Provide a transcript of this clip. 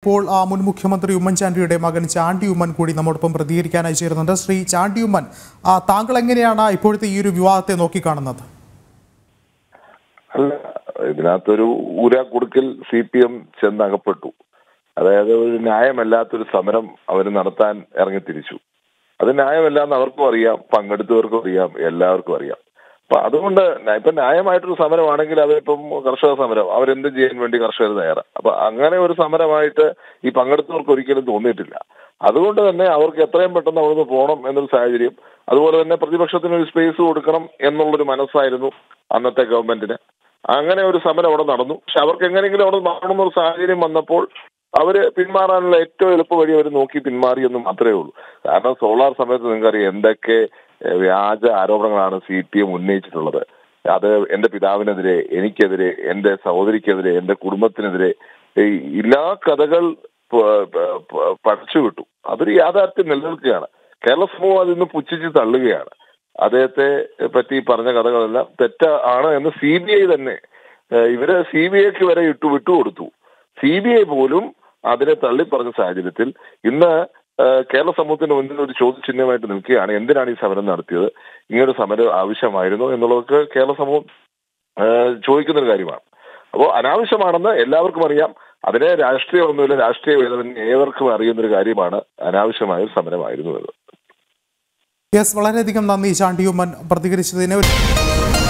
ഇപ്പോൾ മുൻ മുഖ്യമന്ത്രി ഉമ്മൻചാണ്ടിയുടെ മകൻ ചാണ്ടി ഉമ്മൻ കൂടി നമ്മോടൊപ്പം പ്രതികരിക്കാനായി ചേരുന്നുണ്ട്. ശ്രീ ചാണ്ടി ഉമ്മൻ, താങ്കൾ എങ്ങനെയാണ് ഇപ്പോഴത്തെ ഈ ഒരു വിവാദത്തെ നോക്കിക്കാണുന്നത്? അല്ല, ഇതിനകത്തൊരു ഊരാക്കുടുക്കിൽ CPM ചെന്നകപ്പെട്ടു. അതായത് ഒരു ന്യായമല്ലാത്തൊരു സമരം അവർ നടത്താൻ ഇറങ്ങിത്തിരിച്ചു. അത് ന്യായമല്ലാന്ന് അവർക്കും അറിയാം, പങ്കെടുത്തവർക്കും അറിയാം, എല്ലാവർക്കും അറിയാം. അപ്പൊ അതുകൊണ്ട് ഇപ്പൊ ന്യായമായിട്ടൊരു സമരമാണെങ്കിൽ അതിപ്പം കർഷക സമരം, അവരെന്തും ചെയ്യാൻ വേണ്ടി കർഷകർ തയ്യാറാണ്. അപ്പൊ അങ്ങനെ ഒരു സമരമായിട്ട് ഈ പങ്കെടുത്തവർക്ക് ഒരിക്കലും തോന്നിയിട്ടില്ല. അതുകൊണ്ട് തന്നെ അവർക്ക് എത്രയും പെട്ടെന്ന് അവിടുന്ന് പോകണം എന്നൊരു സാഹചര്യം, അതുപോലെ തന്നെ പ്രതിപക്ഷത്തിന് ഒരു സ്പേസ് കൊടുക്കണം എന്നുള്ളൊരു മനസ്സായിരുന്നു അന്നത്തെ ഗവൺമെന്റിന്. അങ്ങനെ ഒരു സമരം അവിടെ നടന്നു. പക്ഷെ അവർക്ക് എങ്ങനെയെങ്കിലും അവിടെ മാറണമെന്നൊരു സാഹചര്യം വന്നപ്പോൾ അവര് പിന്മാറാനുള്ള ഏറ്റവും എളുപ്പ വഴി അവർ നോക്കി പിന്മാറി എന്ന് മാത്രമേ ഉള്ളൂ. കാരണം സോളാർ സമയത്ത് നിങ്ങൾക്കറിയാം എന്തൊക്കെ വ്യാജ ആരോപണങ്ങളാണ് CPM ഉന്നയിച്ചിട്ടുള്ളത്. അത് എന്റെ പിതാവിനെതിരെ, എനിക്കെതിരെ, എന്റെ സഹോദരിക്കെതിരെ, എന്റെ കുടുംബത്തിനെതിരെ എല്ലാ കഥകൾ പഠിച്ചു വിട്ടു. അതൊരു യാഥാർത്ഥ്യം നിലനിൽക്കുകയാണ്. കേരള സമൂഹം അതിന്ന് പുച്ഛിച്ച് തള്ളുകയാണ്. അദ്ദേഹത്തെ പറ്റി പറഞ്ഞ കഥകളെല്ലാം തെറ്റാണ് എന്ന് CBI തന്നെ, ഇവര് CBIക്ക് വരെ വിട്ടുകൊടുത്തു. CBI പോലും അതിനെ തള്ളി പറഞ്ഞ സാഹചര്യത്തിൽ ഇന്ന് കേരള സമൂഹത്തിന് മുന്നിൽ ഒരു ചോദ്യചിഹ്നമായിട്ട് നിൽക്കുകയാണ്. എന്തിനാണ് ഈ സമരം നടത്തിയത്? ഇങ്ങനൊരു സമരം ആവശ്യമായിരുന്നു എന്നുള്ളതൊക്കെ കേരള സമൂഹം ചോദിക്കുന്നൊരു കാര്യമാണ്. അപ്പോൾ അനാവശ്യമാണെന്ന് എല്ലാവർക്കും അറിയാം. അതിനെ രാഷ്ട്രീയമൊന്നുമില്ല, രാഷ്ട്രീയ വേദന ഏവർക്കും അറിയുന്നൊരു കാര്യമാണ് അനാവശ്യമായ ഒരു സമരമായിരുന്നു എന്ന്. യെസ്, വളരെയധികം നന്ദി ചാണ്ടി ഉമ്മൻ പ്രതികരിച്ചതിന്.